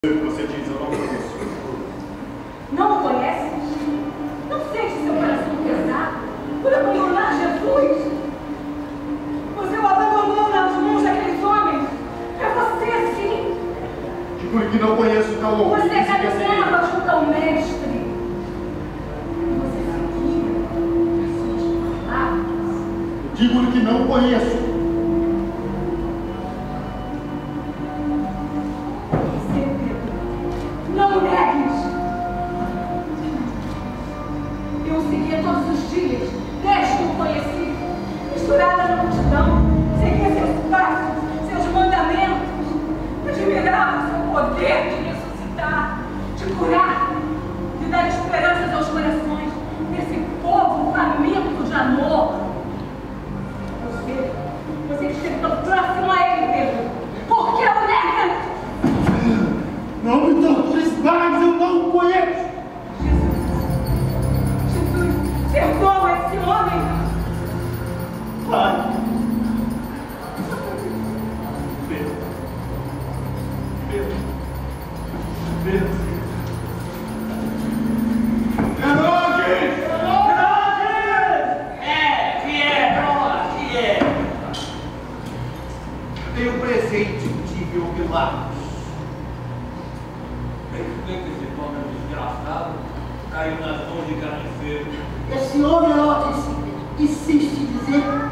Você diz, eu não conheço. Não o conhece? Não sente seu coração pesado por abandonar Jesus? Você o abandonou nas mãos daqueles homens? É você, sim. Digo-lhe que não conheço tal homem. Você caminhava junto ao Mestre. E você seguia as suas palavras. Digo-lhe que não conheço. Não negues! Eu o seguia todos os dias, desde que o conheci, misturada na multidão, seguia seus passos, seus mandamentos, admirava seu poder de ressuscitar, de curar, de dar esperanças aos corações desse povo faminto de amor. Você que esteve tão próximo a ele, Pedro, por que o nega? Não me tortures mais, eu não o conheço. Jesus, perdoa esse homem. Pai. Pedro. Herodes! Que é? Tenho presente de meu milagre. Esse pobre desgraçado caiu nas mãos de carniceiro. Esse homem, Herodes, insiste em dizer